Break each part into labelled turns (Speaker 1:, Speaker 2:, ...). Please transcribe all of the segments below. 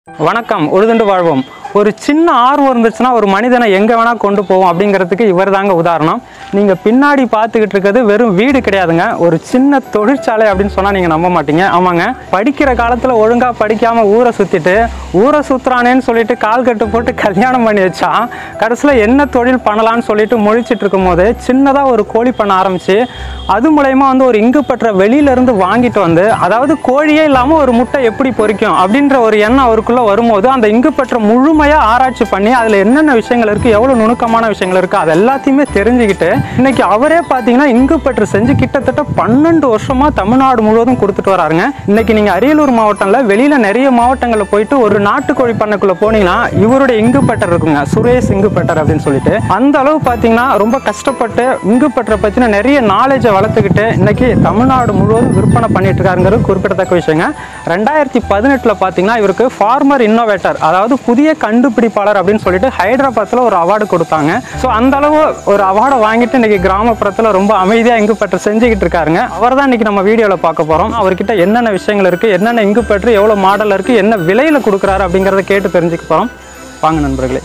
Speaker 1: வணக்கம். உழுதுண்டு வாழ்வோம். ஒரு சின்ன ஆர்வம் இருந்துச்சுன்னா ஒரு மனிதனை எங்கே வேணால் கொண்டு போவோம் அப்படிங்கிறதுக்கு இவர் தாங்க உதாரணம். நீங்கள் பின்னாடி பார்த்துக்கிட்டு இருக்கிறது வெறும் வீடு கிடையாதுங்க, ஒரு சின்ன தொழிற்சாலை அப்படின்னு சொன்னால் நீங்கள் நம்ப மாட்டீங்க. ஆமாங்க, படிக்கிற காலத்தில் ஒழுங்காக படிக்காமல் ஊரை சுற்றிட்டு ஊரை சுற்றுறானேன்னு சொல்லிட்டு கால் கட்டு போட்டு கல்யாணம் பண்ணி வச்சா கடைசியில் என்ன தொழில் பண்ணலான்னு சொல்லிட்டு முழிச்சிட்டு இருக்கும் போது சின்னதாக ஒரு கோழி பண்ண ஆரம்பித்து அது மூலயமா ஒரு இங்கு பற்ற வெளியிலேருந்து வாங்கிட்டு வந்து, அதாவது கோழியே இல்லாமல் ஒரு முட்டை எப்படி பொரிக்கும் அப்படின்ற ஒரு எண்ணம் அவருக்குள்ளே வரும்போது அந்த இங்கு பற்ற முழுமையாக ஆராய்ச்சி பண்ணி அதில் என்னென்ன விஷயங்கள் இருக்குது, எவ்வளோ நுணுக்கமான விஷயங்கள் இருக்குது, அது எல்லாத்தையுமே தெரிஞ்சுக்கிட்டு இன்னைக்கு அவரே பார்த்தீங்கன்னா இங்கு பற்று செஞ்சு கிட்டத்தட்ட 12 வருஷமாக தமிழ்நாடு முழுவதும் கொடுத்துட்டு வராருங்க. இன்னைக்கு நீங்கள் அரியலூர் மாவட்டம்ல வெளியில் நிறைய மாவட்டங்களில் போயிட்டு ஒரு நாட்டுக்கோழி பண்ணைக்குள்ளே போனீங்கன்னா இவருடைய இங்கு பட்டர் இருக்குங்க, சுரேஷ் இங்கு பட்டர் அப்படின்னு சொல்லிட்டு. அந்த அளவு பார்த்தீங்கன்னா ரொம்ப கஷ்டப்பட்டு இங்கு பற்றை பற்றின நிறைய நாலேஜை வளர்த்துக்கிட்டு இன்னைக்கு தமிழ்நாடு முழுவதும் விற்பனை பண்ணிட்டு இருக்காருங்கிறது குறிப்பிடத்தக்க விஷயங்க. 2018 பார்த்தீங்கன்னா இவருக்கு ஃபார்மர் இன்னோவேட்டர், அதாவது புதிய கண்டுபிடிப்பாளர் அப்படின்னு சொல்லிட்டு ஹைதராபாத்தில் ஒரு அவார்டு கொடுத்தாங்க. ஸோ அந்த அளவு ஒரு அவார்டை வாங்கிட்டு இன்னைக்கு கிராமப்புறத்தில் ரொம்ப அமைதியாக இங்கு பற்று செஞ்சுக்கிட்டு இருக்காருங்க. அவர் தான் இன்னைக்கு நம்ம வீடியோவில் பார்க்க போகிறோம். அவர்கிட்ட என்னென்ன விஷயங்கள் இருக்குது, என்னென்ன இங்கு பற்று எவ்வளோ மாடல் இருக்குது, என்ன விலையில் கொடுக்குறாரு அப்படிங்கிறத கேட்டு தெரிஞ்சுக்க போகிறோம். வாங்க நண்பர்களே.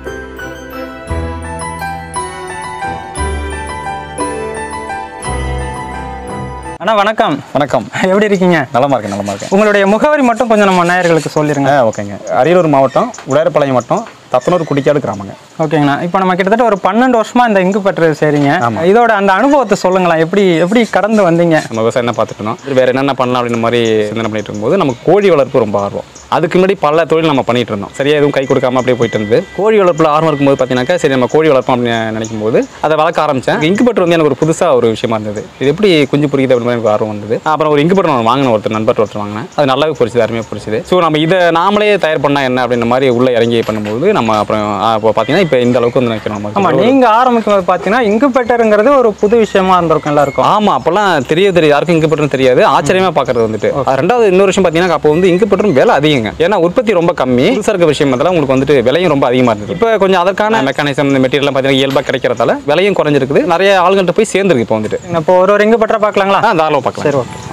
Speaker 1: அண்ணா வணக்கம்.
Speaker 2: வணக்கம்.
Speaker 1: எப்படி இருக்கீங்க?
Speaker 2: நலமா இருக்கேன்.
Speaker 1: உங்களுடைய முகவரி மட்டும் கொஞ்சம் நம்ம நேயர்களுக்கு சொல்லிருங்க.
Speaker 2: ஓகேங்க. அரியலூர் மாவட்டம் உடையார்பாளையம் வட்டம் தத்தனூர் குடிக்காடு கிராமங்க.
Speaker 1: ஓகேங்கண்ணா. இப்போ நம்ம கிட்டத்தட்ட ஒரு 12 வருஷமா இந்த இங்கு பற்று சரிங்க. இதோட அந்த அனுபவத்தை சொல்லுங்களேன். எப்படி கடந்து வந்தீங்க?
Speaker 2: நம்ம விவசாயம் என்ன பார்த்துட்டு இருந்தோம், வேற என்னென்ன பண்ணலாம் அப்படின்ற மாதிரி சிந்தனை பண்ணிட்டு இருக்கும்போது நமக்கு கோழி வளர்ப்பு ரொம்ப ஆர்வம். அதுக்கு முன்னாடி பல தொழில் நம்ம பண்ணிட்டு இருந்தோம். சரியா எதுவும் கை கொடுக்காம அப்படியே போயிட்டு இருந்தது. கோழி வளர்ப்பில் ஆர்வம் இருக்கும்போது பார்த்தீங்கன்னாக்கா சரி நம்ம கோழி வளர்ப்போம் அப்படின்னு நினைக்கும் போது அதை வளர்க்க ஆரம்பிச்சேன். இங்கு பற்று எனக்கு ஒரு புதுசாக ஒரு விஷயமா இருந்தது. இது எப்படி குஞ்சு பொறிக்குது அப்படின்னு எனக்கு ஆர்வம் வந்தது. அப்புறம் ஒரு இங்கு பற்று நான் வாங்கின நண்பர் ஒருத்தர் வாங்கினேன். அது நல்லாவே பொறிச்சது, அருமையாக பொறிச்சது. ஸோ நம்ம இதை நாமளே தயார் பண்ணால் என்ன அப்படின்ற மாதிரி உள்ள இறங்கி பண்ணும்போது நம்ம அப்புறம் பார்த்தீங்கன்னா இப்போ இந்த அளவுக்கு நினைக்கிறோம்.
Speaker 1: ஆமாம், நீங்கள் ஆரம்பிக்கும் போது பார்த்தீங்கன்னா இங்கு பற்றுங்கிறது ஒரு புது விஷயமா இருந்திருக்கும் எல்லாருக்கும்.
Speaker 2: ஆமாம், அப்போல்லாம் தெரியாது, யாருக்கும் இங்கு பற்றுன்னு தெரியாது. ஆச்சரியமாக பார்க்கறது வந்துட்டு. ரெண்டாவது இன்னொரு விஷயம் பார்த்தீங்கன்னா அப்போ இங்கு பற்றும் விலை அதிகங்க. ஏன்னா உற்பத்தி ரொம்ப கம்மி, புதுசாக இருக்க விஷயம் அதெல்லாம் உங்களுக்கு விலையும் ரொம்ப அதிகமாக இருந்தது. இப்போ கொஞ்சம் அதற்கான மெக்கானிசம் மெட்டீரியல் பார்த்தீங்கன்னா இயல்பாக கிடைக்கிறதால விலையும் குறைஞ்சிருக்குது. நிறைய ஆளுங்கள்ட்ட போய் சேர்ந்துருக்கு. இப்போ
Speaker 1: ஒரு இங்கு பற்ற பார்க்கலாங்களா?
Speaker 2: தாராளமாக பார்க்கலாம்.
Speaker 1: சரி, ஓகே.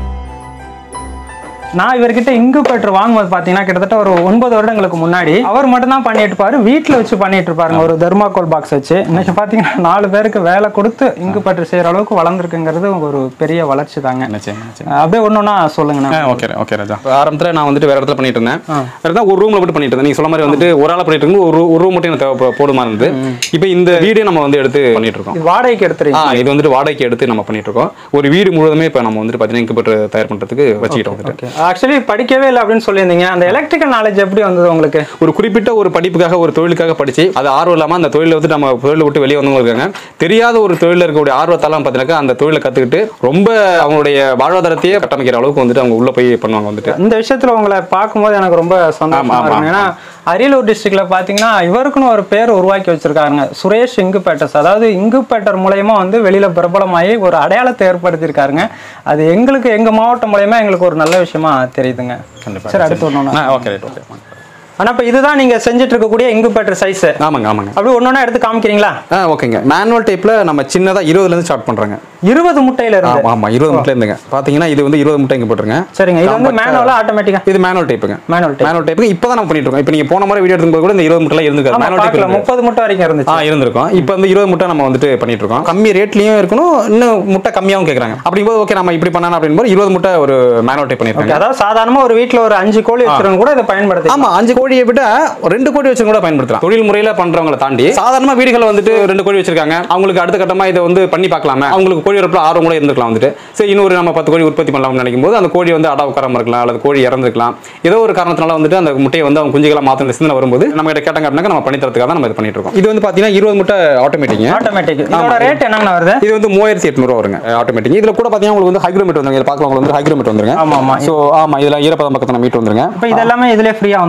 Speaker 1: நான் இவர்கிட்ட இங்கு பற்று வாங்கும்போது பார்த்தீங்கன்னா கிட்டத்தட்ட ஒரு 9 வருடங்களுக்கு முன்னாடி அவர் மட்டும் தான் பண்ணிட்டு இருப்பாரு, வீட்டில் வச்சு பண்ணிட்டு இருப்பாருங்க, ஒரு தெர்மாக்கோல் பாக்ஸ் வச்சு. இன்னைக்கு பார்த்தீங்கன்னா 4 பேருக்கு வேலை கொடுத்து இங்கு பற்று செய்யற அளவுக்கு வளர்ந்துருக்குங்கிறது ஒரு பெரிய வளர்ச்சி தாங்க. அப்படியே ஒன்னொன்னா சொல்லுங்க.
Speaker 2: ஓகே ராஜா. ஆரம்பத்தில் நான் வேற இடத்துல பண்ணிட்டு இருந்தேன். ஒரு ரூம்ல மட்டும் பண்ணிட்டு இருந்தேன். நீங்க சொல்ல மாதிரி ஒரு ஆளா பண்ணிட்டு இருந்து ஒரு ரூம் மட்டும் எனக்கு போடுமா இருந்தது. இப்போ இந்த வீடே நம்ம எடுத்து பண்ணிட்டு இருக்கோம்.
Speaker 1: வாடகைக்கு எடுத்துருக்கோம்.
Speaker 2: இது வாடகைக்கு எடுத்து நம்ம பண்ணிட்டு இருக்கோம். ஒரு வீடு முழுவதுமே இப்போ நம்ம பார்த்தீங்கன்னா இங்கு பற்று தயார் பண்றதுக்கு வச்சுக்கிட்டோம்.
Speaker 1: ஆக்சுவலி படிக்கவே இல்லை அப்படின்னு சொல்லியிருந்தீங்க. அந்த எலக்ட்ரிக்கல் நாலேஜ் எப்படி வந்தது உங்களுக்கு?
Speaker 2: ஒரு குறிப்பிட்ட ஒரு படிப்புக்காக ஒரு தொழிலுக்காக படிச்சு அது ஆர்வம் இல்லாமல் அந்த தொழிலை நம்ம தொழிலை விட்டு வெளியே வந்தவங்க இருக்காங்க. தெரியாத ஒரு தொழிலில் இருக்கக்கூடிய ஆர்வத்தாலாம் பார்த்தீங்கன்னா அந்த தொழிலை கற்றுக்கிட்டு ரொம்ப அவங்களுடைய வாழ்வாதாரத்தையே கட்டமைக்கிற அளவுக்கு அவங்க உள்ள போய் பண்ணுவாங்க.
Speaker 1: இந்த விஷயத்துல உங்களை பார்க்கும்போது எனக்கு ரொம்ப சந்தோஷமா இருக்கு. ஏன்னா அரியலூர் டிஸ்ட்ரிக்ட்ல பாத்தீங்கன்னா இவருக்குன்னு ஒரு பேர் உருவாக்கி வச்சிருக்காங்க, சுரேஷ் இங்கு பேட்டர்ஸ். அதாவது இங்கு பேட்டர் மூலயமா வெளியில பிரபலமாகி ஒரு அடையாளத்தை ஏற்படுத்தியிருக்காருங்க. அது எங்களுக்கு எங்க மாவட்டம் மூலயமா எங்களுக்கு ஒரு நல்ல விஷயமா தெரியுதுங்க. சரி, அடுத்து ஒண்ணு. ஆனா இப்ப இதுதான் நீங்க செஞ்சுட்டு இருக்கக்கூடிய இங்கு பற்று சைஸ்.
Speaker 2: ஆமாங்க.
Speaker 1: அப்படி ஒன்னொன்னா எடுத்து காமிக்கிறீங்களா?
Speaker 2: ஓகேங்க. மேனுவல் டைப்ல நம்ம சின்னதா 20ல இருந்து ஸ்டார்ட் பண்றாங்க.
Speaker 1: 20 முட்டையில இருந்து?
Speaker 2: ஆமா, 20 முட்டையில இருந்துங்க. பாத்தீங்கன்னா இது 20 முட்டை இங்க போட்டுருங்க.
Speaker 1: சரிங்க. இது மேனுவலா ஆட்டோமேட்டிக்கா?
Speaker 2: இது மேனுவல் டைப்புங்க.
Speaker 1: மேனுவல் டைப்
Speaker 2: இப்பதான் நம்ம பண்ணிட்டு இருக்கோம். இப்போ நீங்க போன மாதிரி வீடியோ எடுக்கும்போது கூட இந்த 20 முட்டைல இருந்துருக்கு. மேனுவல் டைப்ல
Speaker 1: 30 முட்டை வரைக்கும் இருந்துச்சு.
Speaker 2: இருந்திருக்கும். இப்போ 20 முட்டை நம்ம பண்ணிட்டு இருக்கோம். கம்மி ரேட்லயும் இருக்கணும், இன்னும் முட்டை கம்மியாவும் கேக்குறாங்க. அப்படிங்கும்போது ஓகே நம்ம இப்படி பண்ணலாம் அப்படிங்கும்போது 20 முட்டை ஒரு மேனுவல் டைப் பண்ணிருக்காங்க.
Speaker 1: அதாவது சாதாரணமா ஒரு வீட்ல ஒரு 5 கோழி வச்சிருக்கவங்க கூட இதை பயன்படுத்தலாம்.
Speaker 2: ஆமா, 5 கோழியை விட 2 கோழி வச்சு கூட பயன்படுத்தலாம். தொழில் முறையில பண்றவங்களை தாண்டி சாதாரணமா வீடுகள் 2 கோழி வச்சிருக்காங்க. அவங்களுக்கு அடுத்த கட்டமா இதை பண்ணி பார்க்கலாமே, அவங்களுக்கு கோழி வளர்ப்புல ஆர்வம் கூட இருந்துக்கலாம். சரி, இன்னொரு நம்ம 10 கோழி உற்பத்தி பண்ணலாம்னு நினைக்கும் போது அந்த கோழி அடா உட்காராம இருக்கலாம், அல்லது கோழி இறந்துருக்கலாம். ஏதோ ஒரு காரணத்தினால அந்த முட்டையை அவங்க குஞ்சுகளா மாத்தின சிந்தனை வரும்போது நம்ம கிட்ட கேட்டாங்க, நம்ம பண்ணி தரதுக்காக தான் நம்ம இது பண்ணிட்டு இருக்கோம். இது பாத்தீங்கன்னா 20 முட்டை ஆட்டோமேட்டிக்.
Speaker 1: இதோட ரேட் என்னங்க வருது?
Speaker 2: இது 3800 வருங்க ஆட்டோமேட்டிக். இதுல கூட பாத்தீங்கன்னா உங்களுக்கு ஹைக்ரோமீட்டர் வந்துருங்க. இத பார்க்கலாம், உங்களுக்கு ஹைக்ரோமீட்டர் வந்துருங்க.
Speaker 1: ஆமா.
Speaker 2: சோ ஆமா, இதுல ஈரப்பதம் பக்கத்துல மீட்டர் வந்துருங்க.
Speaker 1: இப்போ இதெல்லாம் இதுல ஃப்ரீயா வந்துரும்.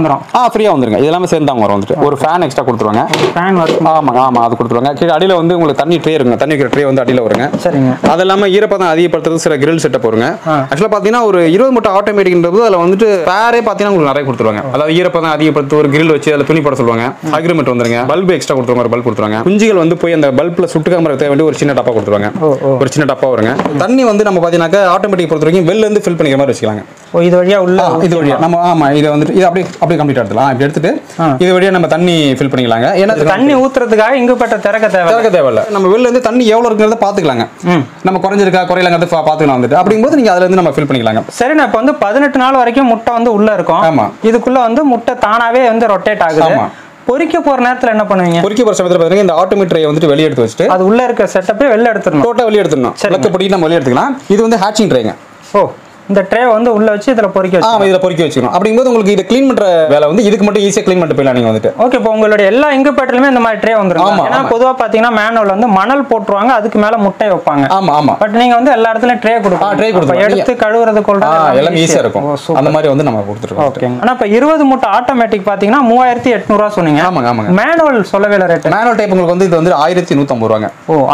Speaker 2: ஃப்ரீயாக வந்துருங்க. இது எல்லாமே சேர்ந்து வரும் வந்துட்டு. ஒரு ஃபேன் எக்ஸ்ட்ரா கொடுத்துருவாங்க.
Speaker 1: ஃபேன் வரும்.
Speaker 2: ஆமாம் அது கொடுத்துருவாங்க. கீழே அடியில் வந்து உங்களுக்கு தண்ணி ட்ரே இருக்குங்க. தண்ணி வைக்கிற ட்ரே வந்து அடியில் வருங்க.
Speaker 1: சரிங்க.
Speaker 2: அது இல்லாமல் ஈரப்பதம் அதிகப்படுத்துறது சில கிரில் செட்டப் வருங்க. ஆக்சுவலாக பார்த்தீங்கன்னா ஒரு 20 மூட்டை ஆட்டோமேட்டிக்ன்றது அதில் வந்துட்டு பேரே பார்த்தீங்கன்னா உங்களுக்கு நிறைய கொடுத்துருவாங்க. அதாவது ஈரப்பதம் அதிகப்படுத்த ஒரு கிரில் வச்சு அதில் துணி போட சொல்லுவாங்க. அக்ரிமெண்ட் வந்துருங்க. பல்பு எக்ஸ்ட்ரா கொடுத்துருவாங்க. ஒரு பல்ப் கொடுத்துருவாங்க. குஞ்சுகள் வந்து போய் அந்த பல்பில் சுட்டுக்காம இருக்க வேண்டிய ஒரு சின்ன டப்பா கொடுத்துருவாங்க. ஒரு சின்ன டப்பா வருங்க. தண்ணி வந்து நம்ம பார்த்தீங்கன்னா ஆட்டோமேட்டிக் பொறுத்த வரைக்கும் வெளில இருந்து ஃபில் பண்ணிக்கிற மாதிரி வச்சுக்கலாங்க.
Speaker 1: இது வழியா உள்ள
Speaker 2: இது வழியா நம்ம இது வந்துட்டு இது அப்படியே கம்ப்ளீட் எடுத்துலாம். இப்படி எடுத்துட்டு இது வழியா நம்ம தண்ணி ஃபில் பண்ணிக்கலாங்க. ஏன்னா
Speaker 1: தண்ணி ஊத்துறதுக்காக இங்குபெட்டர் திறக்க தேவையில்லை.
Speaker 2: நம்ம வெளில இருந்து தண்ணி எவ்வளவு இருக்குறத பாத்துக்கலாங்க. நம்ம குறைஞ்சிருக்கா குறையலங்கிறத பாத்துக்கலாம் வந்துட்டு. அப்படிங்கும்போது நீங்க அதுல இருந்து நம்ம ஃபில் பண்ணிக்கலாங்க.
Speaker 1: சரி, நான் இப்போ வந்து 18 நாள் வரைக்கும் முட்டை வந்து உள்ள இருக்கும்.
Speaker 2: ஆமா.
Speaker 1: இதுக்குள்ள வந்து முட்டை தானாவே வந்து ரொட்டேட் ஆகுது.
Speaker 2: ஆமா.
Speaker 1: பொரிக்க போற நேரத்துல என்ன பண்ணுவீங்க?
Speaker 2: பொரிக்க போற சமயத்துல பாத்தீங்கன்னா இந்த ஆட்டோமேட் வந்துட்டு வெளிய எடுத்து வச்சுட்டு
Speaker 1: அது உள்ள இருக்க செட்டப்பே வெளிய எடுத்துறணும்.
Speaker 2: டோட்டா வெளிய எடுத்துறணும். லக்கப்படி நம்ம வெளிய எடுத்துக்கலாம். இது வந்து ஹேட்சிங் ட்ரேங்க.
Speaker 1: இந்த ட்ரே வந்து உள்ள வச்சு இதுல பொரிக்க வச்சு
Speaker 2: இதுல பொரிக்க வச்சுக்கணும். அப்படிங்கும்போது உங்களுக்கு இத க்ளீன் பண்ற வேலை வந்து இதுக்கு மட்டும் ஈஸியா க்ளீன் பண்ணிட்டு போயிடலாம் நீங்க வந்துட்டு.
Speaker 1: ஓகே, இப்போ உங்களுடைய எல்லா இங்குபெட்டர்லயுமே இந்த மாதிரி ட்ரே வந்துரும். ஏன்னா பொதுவா பாத்தீங்கன்னா மேனுவல் வந்து மணல் போட்டுருவாங்க, அதுக்கு மேல முட்டை வைப்பாங்க.
Speaker 2: ஆமா.
Speaker 1: பட் நீங்க வந்து எல்லா இடத்துலயும் ட்ரே கொடுப்பீங்க.
Speaker 2: ட்ரே கொடுப்பீங்க.
Speaker 1: எடுத்து கழுவுறது கொள்றது
Speaker 2: எல்லாம் ஈஸியா இருக்கும். அந்த மாதிரி வந்து நம்ம கொடுத்துருக்கோம்.
Speaker 1: ஓகே. ஆனா இப்ப 20 மூட்டை ஆட்டோமேட்டிக் பாத்தீங்கன்னா 3800 ரூபாய் சொன்னீங்க.
Speaker 2: ஆமாங்க.
Speaker 1: மேனுவல் சொல்லவே இல்ல ரேட்.
Speaker 2: மேனுவல் டைப் உங்களுக்கு வந்து இது வந்து 1150 ரூபாங்க.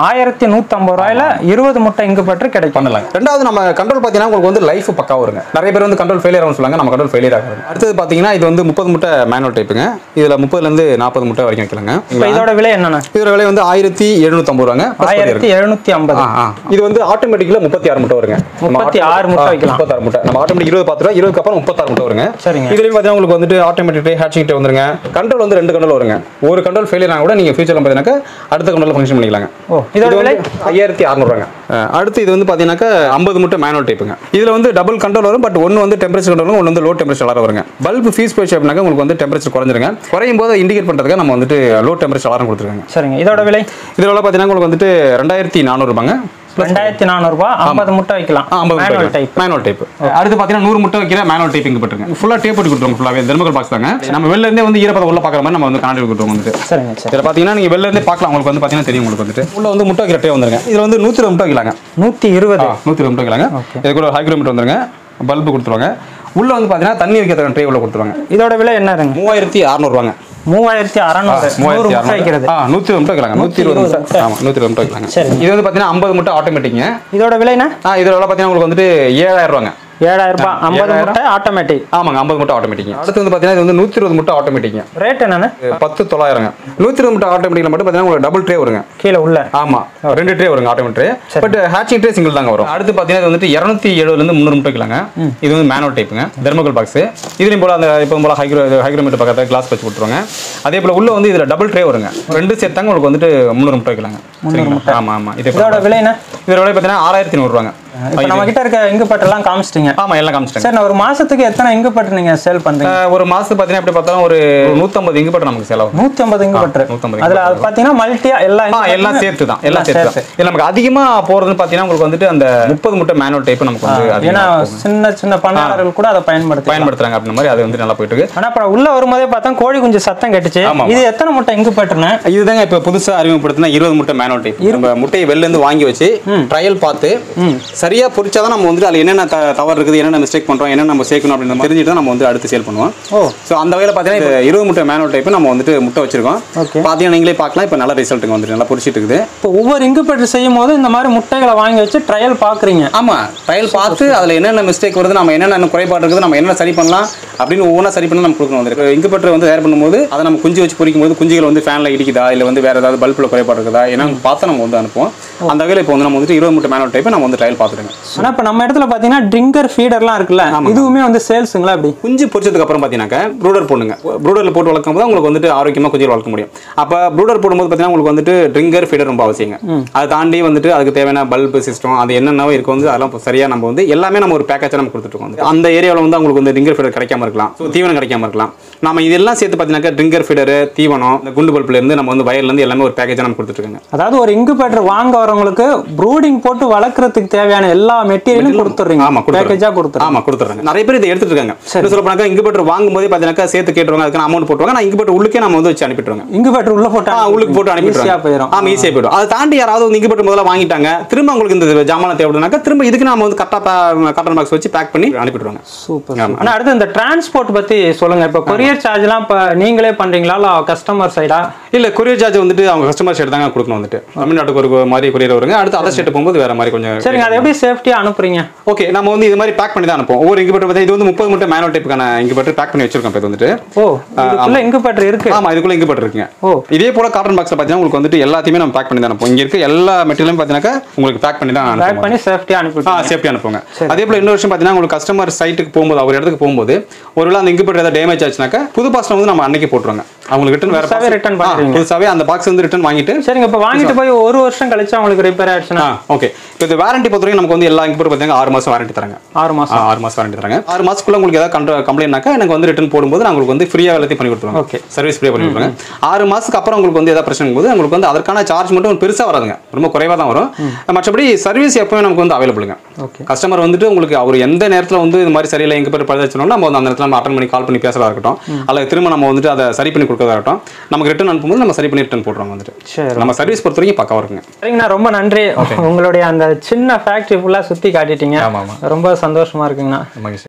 Speaker 1: 1150 ரூபாயில 20 மூட்டை இங்குபெட்டர் கிடைக்கும்.
Speaker 2: பண்ணலாம். ரெண்டாவது நம்ம கண்ட்ரோல் பாத்தீங்கன்னா உங்களுக்கு வந்து லைஃப் பக்காவா வருங்க. நிறைய பேர் வந்து கண்ட்ரோல் ஃபெயிலியர் ஆகும் சொல்லுவாங்க. நம்ம கண்ட்ரோல் ஃபெயிலியர் ஆகாது. அடுத்து பாத்தீங்கன்னா இது வந்து 30 மூட்டை மேனுவல் டைப்புங்க. இதுல 30ல இருந்து 40 மூட்டை வரைக்கும் வைக்கலாங்க.
Speaker 1: இப்போ இதோட விலை என்னன்னா? இதோட
Speaker 2: விலை வந்து 1750 ரூபாங்க.
Speaker 1: 1750.
Speaker 2: இது வந்து ஆட்டோமேட்டிக்ல 36 மூட்டை வருங்க.
Speaker 1: 36 மூட்டை வைக்கலாம்.
Speaker 2: 36 மூட்டை. நம்ம ஆட்டோமேட்டிக் 20 பாத்துறோம். 20க்கு அப்புறம் 36 மூட்டை வருங்க.
Speaker 1: சரிங்க.
Speaker 2: இதுலயும் பாத்தீங்கன்னா உங்களுக்கு வந்துட்டு ஆட்டோமேட்டிக் ஹேட்சிங் டைப் வந்துருங்க. கண்ட்ரோல் வந்து 2 கண்ட்ரோல் வருங்க. ஒரு கண்ட்ரோல் ஃபெயிலியர் ஆனா கூட நீங்க ஃபியூச்சர்ல பாத்தீங்கன்னா அடுத்த கண்ட்ரோல்ல ஃபங்க்ஷன் பண்ணிக்கலாங்க.
Speaker 1: இதோட விலை
Speaker 2: 5600 ரூபாங்க. அடுத்து இது வந்து பாத்தீங்கன்னா 50 மூட்டை மேனுவல் டைப்புங்க. இதுல வந்து டபுள் கண்ட்ரோல் வரும். பட் ஒன்னு வந்து டெம்பரேச்சர் கண்ட்ரோல், ஒன்னு வந்து லோ டெம்பரேச்சர் அலாரம் வருங்க. பல்ப் ஃபீஸ் போய் அப்படினாக்க உங்களுக்கு வந்து டெம்பரேச்சர் குறைஞ்சிருங்க. குறையும் போது இண்டிகேட் பண்றதுக்கு நம்ம வந்துட்டு லோ டெம்பரேச்சர் அலாரம் கொடுத்துருக்காங்க.
Speaker 1: சரிங்க. இதோட விலை
Speaker 2: பாத்தீங்கன்னா உங்களுக்கு வந்துட்டு 2400 ரூபாங்க.
Speaker 1: 2400 ரூபாய் 50 முட்டை வைக்கலாம்.
Speaker 2: Manual type. அடுத்து பாத்தீங்கன்னா 100 முட்டை வைக்கிற மேனுவல் டைப்பிங் போட்டுருங்க. ஃபுல்லா டேப் போட்டு கொடுத்துருவோம். ஃபுல்லாவே தெர்மல் பாக்ஸ் தாங்க. நம்ம வெளில இருந்தே வந்து ஈரப்பதம் உள்ள பாக்குற மாதிரி நம்ம வந்து காண்டி கொடுத்துருவோம் வந்துட்டு.
Speaker 1: சரிங்க.
Speaker 2: இதுல பாத்தீங்கன்னா நீங்க வெளில இருந்தே பார்க்கலாம். உங்களுக்கு வந்து பாத்தீங்கன்னா தெரியும். உங்களுக்கு வந்துட்டு உள்ள வந்து முட்டை வைக்கிற டே வந்துருங்க. இதுல வந்து 120 முட்டை வைக்கலாங்க.
Speaker 1: 120
Speaker 2: முட்டை வைக்கலாங்க. இது கூட ஹைக்ரோமீட்டர் வந்துருங்க. பல்பு கொடுத்துருவாங்க. உள்ள வந்து பாத்தீங்கன்னா தண்ணி வைக்கிற ட்ரே உள்ள கொடுத்துருவாங்க.
Speaker 1: இதோட விலை என்ன?
Speaker 2: 3600 ரூபாங்க.
Speaker 1: 3600 முட்டை வைக்கிறது.
Speaker 2: 120 முட்டை வைக்கலாங்க. 120 முட்டை. ஆமா 120 முட்டை வைக்கலாங்க. இது வந்து பாத்தீங்கன்னா 50 முட்டை ஆட்டோமேட்டிக்ங்க.
Speaker 1: இதோட விலை என்ன?
Speaker 2: இதோட விலை பாத்தீங்கன்னா உங்களுக்கு வந்துட்டு 7000 ரூபாங்க.
Speaker 1: 7000 ரூபாய் 50 முட்டை ஆட்டோமேட்டிக்.
Speaker 2: ஆமாங்க 50 முட்டை ஆட்டோமேட்டிக். அடுத்து வந்து பாத்தீங்கன்னா இது வந்து 120 முட்டை ஆட்டோமேட்டிக்.
Speaker 1: ரேட் என்னன்னா
Speaker 2: 10900ங்க. 120 முட்டை ஆட்டோமேட்டிக்ல மட்டும் பாத்தீங்கன்னா உங்களுக்கு டபுள் ட்ரே வருங்க.
Speaker 1: கீழ உள்ள.
Speaker 2: ஆமா 2 ட்ரே வருங்க ஆட்டோமேட்டிக் ட்ரே. பட் ஹேட்சிங் ட்ரே சிங்கிள் தாங்க வரும். அடுத்து பாத்தீங்கன்னா இது வந்து 270ல இருந்து 300 முட்டை வைக்கலாங்க. இது வந்து மேனுவல் டைப்புங்க. Thermal box. இதுலயும் போல அந்த இப்போது போல ஹைக்ரோமீட்டர் பக்கத்துல கிளாஸ் வச்சு கொடுத்துருவாங்க. அதே போல உள்ள வந்து இதுல டபுள் ட்ரே வருங்க. 2 சேர்த்தாங்க உங்களுக்கு வந்துட்டு 300 முட்டை வைக்கலாங்க.
Speaker 1: 300 முட்டை.
Speaker 2: ஆமா.
Speaker 1: இதோட விலை என்ன?
Speaker 2: இதோட விலை பாத்தீங்கன்னா 6100 ரூபாங்க.
Speaker 1: இப்போ நம்ம கிட்ட இருக்க இங்குபெட்டர் எல்லாம் காமிச்சிட்டீங்க.
Speaker 2: ஆமா எல்லாம் காமிச்சிட்டேன்.
Speaker 1: சார், நான் ஒரு மாசத்துக்கு எத்தனை இங்குபெட்டர் நீங்க சேல் பண்றீங்க?
Speaker 2: ஒரு மாசத்துக்கு பாத்தீங்கன்னா எப்படி பார்த்தாலும் ஒரு 150 இங்குபெட்டர் நமக்கு சேல் ஆகும்.
Speaker 1: 150 இங்குபெட்டர். அதுல அது பாத்தீங்கன்னா மல்டியா
Speaker 2: எல்லாம் சேர்த்து தான். எல்லாம் சேர்த்து. இது நமக்கு அதிகமா போறதுன்னு பாத்தீங்கன்னா உங்களுக்கு வந்துட்டு அந்த 30 முட்டை மேனுவல் டைப் நமக்கு வந்து
Speaker 1: ஏன்னா சின்ன பண்ணையாளர்கள் கூட அதை
Speaker 2: பயன்படுத்துறாங்க அப்படின மாதிரி அது வந்து நல்லா போயிட்டு இருக்கு.
Speaker 1: ஆனா அப்புறம் உள்ள வரும்போதே பார்த்தா கோழி குஞ்சு சத்தம் கேட்டுச்சு. இது எத்தனை முட்டை இங்குபெட்டர்னா?
Speaker 2: இதுதாங்க இப்ப புதுசா அறிமுகப்படுத்தின 20 முட்டை மேனுவல் டைப். நம்ம முட்டையை வெளில இருந்து வாங்கி வச்சு ட்ரையல் பார்த்து சரியா பொரிச்சாதான் நம்ம வந்து அதுல என்னென்ன தவறு இருக்குது, என்னென்ன மிஸ்டேக் பண்றோம், என்ன நம்ம சேர்க்கணும் அப்படின்னு தெரிஞ்சுட்டு நம்ம வந்து அடுத்து சேல் பண்ணுவோம். சோ அந்த வகையில பாத்தீங்கன்னா 20 முட்டை மேனுவல் டைப் நம்ம வந்துட்டு முட்டை வச்சிருக்கோம். பாத்தீங்கன்னா நீங்களே பார்க்கலாம். இப்ப நல்ல ரிசல்ட் வந்து நல்லா பொரிச்சிட்டு இருக்குது.
Speaker 1: இப்போ ஒவ்வொரு இங்குபெட்டர் செய்யும் போது இந்த மாதிரி முட்டைகளை வாங்கி வச்சு ட்ரையல் பாக்குறீங்க.
Speaker 2: ஆமா, ட்ரையல் பார்த்து அதுல என்னென்ன மிஸ்டேக் வருது, நம்ம என்னென்ன குறைபாடு இருக்குது, நம்ம என்ன சரி பண்ணலாம் அப்படின்னு ஒவ்வொன்றா சரி பண்ணி நம்ம கொடுக்கணும். வந்து இங்குபெட்டர் வந்து தயார் பண்ணும்போது அதை நம்ம குஞ்சு வச்சு பொரிக்கும் போது குஞ்சுகள் வந்து ஃபேன்ல இடிக்குதா இல்ல வந்து வேற ஏதாவது பல்புல குறைபாடு இருக்குதா என்னன்னு பார்த்து நம்ம வந்து அனுப்புவோம். அந்த வகையில இப்போ வந்து நம்ம வந்து 20 முட்டை மேனுவல் டைப் நம்ம வந்து ட்ரையல் பார்த்துடுங்க.
Speaker 1: ஆனா இப்ப நம்ம இடத்துல பாத்தீங்கன்னா ட்ரிங்கர் ஃபீடர்லாம் இருக்குல்ல, இதுவுமே வந்து சேல்ஸுங்களா? அப்படி
Speaker 2: குஞ்சு பொரிச்சதுக்கு அப்புறம் பாத்தீங்கன்னா ப்ரூடர் போடுங்க. ப்ரூடர்ல போட்டு வளர்க்கும் போது உங்களுக்கு வந்துட்டு ஆரோக்கியமா குஞ்சுகள் வளர்க்க முடியும். அப்ப ப்ரூடர் போடும்போது பாத்தீங்கன்னா உங்களுக்கு வந்துட்டு ட்ரிங்கர் ஃபீடர் ரொம்ப அவசியங்க. அதை தாண்டி வந்துட்டு அதுக்கு தேவையான பல்பு சிஸ்டம் அது என்னென்னவோ இருக்கு வந்து அதெல்லாம் சரியா நம்ம வந்து எல்லாமே நம்ம ஒரு பேக்கேஜா நம்ம கொடுத்துட்டு இருக்கோம். அந்த ஏரியாவில் வந்து உங்களுக்கு வந்து ட்ரிங்கர் ஃபீடர் கிடைக்காம இருக்கலாம், தீவனம் கிடைக்காம இருக்கலாம். நம்ம இதெல்லாம் சேர்த்து பாத்தீங்கன்னா ட்ரிங்கர் ஃபீடர், தீவனம், இந்த குண்டு பல்புல இருந்து நம்ம வந்து வயல்ல இருந்து எல்லாமே ஒரு பேக்கேஜா நம்ம கொடுத்துட்டு இருக்கோங்க.
Speaker 1: அதாவது ஒரு இங்குபெட்டர் வாங்க வரவங்களுக்கு ப்ரூடிங் போட்டு வளர்க்கறதுக்கு தேவையான தேவையான எல்லா மெட்டீரியலும் கொடுத்துறீங்க.
Speaker 2: ஆமா
Speaker 1: பேக்கேஜா கொடுத்துறீங்க.
Speaker 2: ஆமா கொடுத்துறாங்க. நிறைய பேர் இதை எடுத்துட்டு இருக்காங்க. சொல்ல போனாக்கா இன்குபேட்டர் வாங்கும்போதே பாத்தீங்கன்னா சேர்த்து கேட்டுருவாங்க, அதுக்கு அமௌண்ட் போட்டுருவாங்க. நான் இன்குபேட்டர் உள்ளுக்கே நம்ம வந்து வச்சு அனுப்பிட்டுருவாங்க.
Speaker 1: இன்குபேட்டர் உள்ள போட்டா
Speaker 2: உள்ளுக்கு போட்டு அனுப்பிட்டுருவாங்க.
Speaker 1: போயிடும்.
Speaker 2: ஆமா ஈஸியா போயிடும். அதை தாண்டி யாராவது வந்து இன்குபேட்டர் முதல்ல வாங்கிட்டாங்க, திரும்ப உங்களுக்கு இந்த ஜாமான் தேவைப்படுனாக்கா திரும்ப இதுக்கு நம்ம வந்து காட்டன் பாக்ஸ் வச்சு பேக் பண்ணி அனுப்பிட்டுருவாங்க.
Speaker 1: சூப்பர். ஆனா அடுத்து இந்த டிரான்ஸ்போர்ட் பத்தி சொல்லுங்க. இப்போ கொரியர் சார்ஜ்லாம் இப்போ நீங்களே பண்றீங்களா இல்ல கஸ்டமர் சைடா?
Speaker 2: இல்ல கொரியர் சார்ஜ் வந்துட்டு அவங்க கஸ்டமர் சைடு தாங்க கொடுக்கணும். வந்துட்டு தமிழ்நாட்டுக்கு ஒரு மாதிரி கொரியர் வருங்க, அடுத்து அதர் ஸ்டேட் போகும்போது வேற மாதிரி கொஞ்சம்.
Speaker 1: சரிங்க, அதை எப்படி சேஃப்டியா அனுப்புறீங்க?
Speaker 2: ஓகே, நம்ம வந்து இது மாதிரி பேக் பண்ணி தான் அனுப்புவோம். ஒவ்வொரு இன்குபேட்டர் பார்த்தா இது வந்து 30 மூட்டை மேனுவல் டைப்புக்கான இன்குபேட்டர் பேக் பண்ணி வச்சிருக்கோம். இப்போ வந்துட்டு
Speaker 1: இதுக்குள்ள இன்குபேட்டர் இருக்கு.
Speaker 2: ஆமா, இதுக்குள்ள இன்குபேட்டர் இருக்குங்க. இதே போல காட்டன் பாக்ஸ்ல பாத்தீங்கன்னா உங்களுக்கு வந்துட்டு எல்லாத்தையுமே நம்ம பேக் பண்ணி தான் அனுப்புவோம். இங்க இருக்க எல்லா மெட்டீரியலும் பாத்தீங்கன்னா உங்களுக்கு பேக் பண்ணி தான் அனுப்புவோம்.
Speaker 1: பேக் பண்ணி சேஃப்டியா அனுப்புவோம்.
Speaker 2: சேஃப்டியா அனுப்புங்க. அதே போல இன்னொரு விஷயம் பாத்தீங்கன்னா உங்களுக்கு கஸ்டமர் சைட்டுக்கு போகும்போது, அவர் இடத்துக்கு போகும்போது ஒருவேளை அந்த இன்குபேட்டர் ஏதாவது டேமேஜ் ஆச்சுனாக்கா புது பாக்ஸ்ல வந்து நம்ம அன்னைக்கு போட்டுருவாங்க. அவங்களுக்கு ரிட்டர்ன் வேற பாக்ஸ் ரிட்டர்ன் பண்ணுவீங்க. புதுசாவே அந்த பாக்ஸ் வந்து ரிட்டர்ன் வாங்கிட்டு.
Speaker 1: சரிங்க, இப்போ வாங்கிட்டு போய் ஒரு வருஷம் கழிச்சு அவங்களுக்கு ரிப்பேர் ஆயிடுச்சுனா
Speaker 2: ஓகே. இப்போ இந்த வாரண்டி பொறுத்தவரைக்கும் நமக்கு வந்து எல்லா இன்குபேட்டர் பாத்தீங்கன்னா 6 மாசம் வாரண்டி தராங்க. 6 மாசம் வாரண்டி தராங்க. 6 மாசத்துக்குள்ள உங்களுக்கு ஏதாவது கம்ப்ளைண்ட்னாக்கா எனக்கு வந்து ரிட்டர்ன் போடும்போது நான் உங்களுக்கு வந்து ஃப்ரீயா எல்லாத்தையும் பண்ணி கொடுத்துருவாங்க. ஓகே, சர்வீஸ் ஃப்ரீயா பண்ணி கொடுப்பாங்க. 6 மாசத்துக்கு அப்புறம் உங்களுக்கு வந்து ஏதாவது பிரச்சனை போது உங்களுக்கு வந்து அதற்கான சார்ஜ் மட்டும் பெருசா வராதுங்க, ரொம்ப குறைவா தான் வரும். மற்றபடி சர்வீஸ் எப்பவுமே நமக்கு வந்து அவைலபிளுங்க. கஸ்டமர் வந்துட்டு உங்களுக்கு அவர் எந்த நேரத்துல வந்து இந்த மாதிரி சரியில்லை இன்குபேட்டர் பழுதாச்சுனா நம்ம அந்த நேரத்துல நம்ம அட்டன் பண்ணி கால் பண்ணி பேசுறதா இருக்கட்டும், அல்லது திரும்ப நம்ம வந்துட்டு அதை சரி பண்ணி கொடுக்கறதா இருக்கட்டும், நமக்கு ரிட்டர்ன் அனுப்பும்போது நம்ம சரி பண்ணி ரிட்டர்ன் போடுறோம். வந்துட்டு நம்ம சர்வீஸ் பொறுத்தவரைக்கும் பக்காவா இருக்குங்க.
Speaker 1: சரிங்கண்ணா, ரொம்ப நன்றி. உங்களுடைய அந்த சின்ன ஃபேக்டரி ஃபுல்லா சுத்தி காட்டிட்டீங்க. ரொம்ப சந்தோஷமா இருக்குங்கண்ணா.